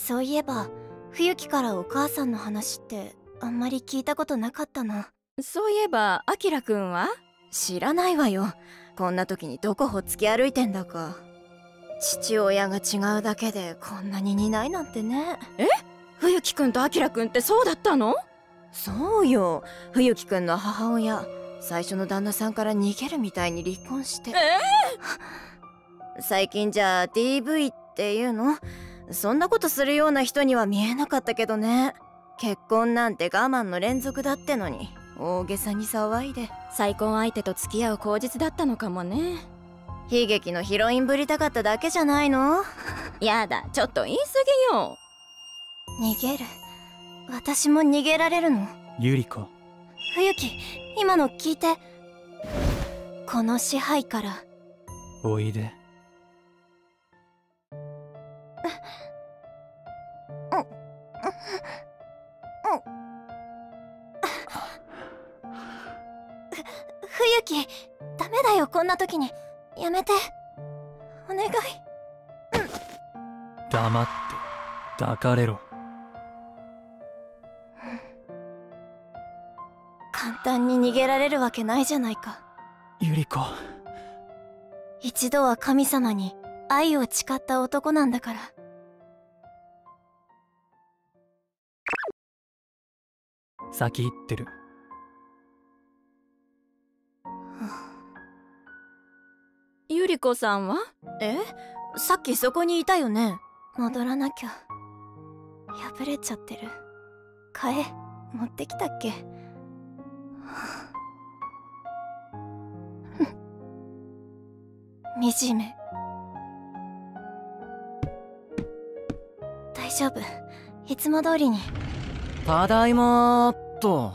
そういえば冬木からお母さんの話ってあんまり聞いたことなかったな。 そういえばアキラくんは？ 知らないわよ。こんな時にどこほっつき歩いてんだか。父親が違うだけでこんなに似ないなんてね。 冬木くんとアキラくんってそうだったの？ そうよ。冬木くんの母親、最初の旦那さんから逃げるみたいに離婚して。最近じゃ DV っていうの？そんなことするような人には見えなかったけどね。結婚なんて我慢の連続だってのに大げさに騒いで。 再婚相手と付き合う口実だったのかもね。 悲劇のヒロインぶりたかっただけじゃないの？ やだ、ちょっと言い過ぎよ。 逃げる？私も逃げられるの？ ゆり子、 冬木、今の聞いて。この支配からおいで。 冬木、ダメだよ、こんな時に。やめて、お願い。 黙って抱かれろ。 簡単に逃げられるわけないじゃないか。 ゆり子、 一度は神様に愛を誓った男なんだから。 先行ってる。 ゆり子さんは？ さっきそこにいたよね。戻らなきゃ。破れちゃってる。替え持ってきたっけ？惨め。大丈夫、いつも通りに。 ただいまーっと。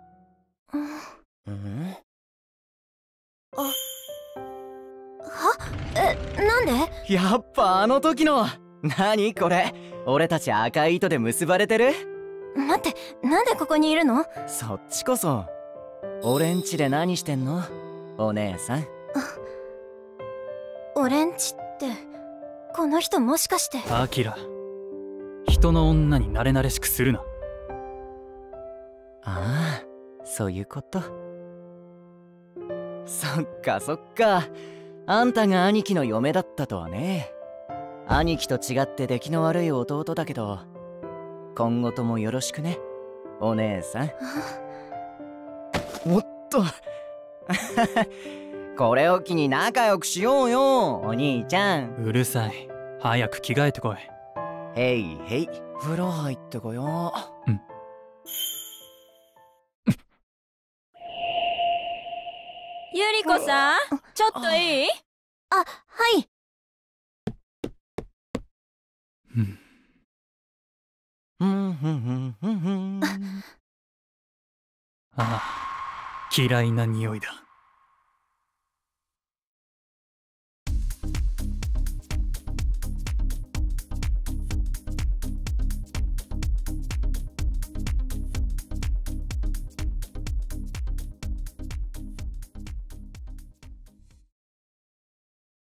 なんで？ やっぱあの時の。何これ、俺たち赤い糸で結ばれてる？ 待って、なんでここにいるの？ そっちこそ。俺んちで何してんのお姉さん。 俺んちってこの人もしかして？ アキラ、人の女に慣れ慣れしくするな。 ああ、そういうこと。そっかそっか、あんたが兄貴の嫁だったとはね。兄貴と違って出来の悪い弟だけど、今後ともよろしくね、お姉さん。おっとこれを機に仲良くしようよ、お兄ちゃん。 うるさい。早く着替えてこい。 へいへい、風呂入ってこよう。 ゆり子さん、ちょっといい？ あ、はい。 ああ、嫌いな匂いだ。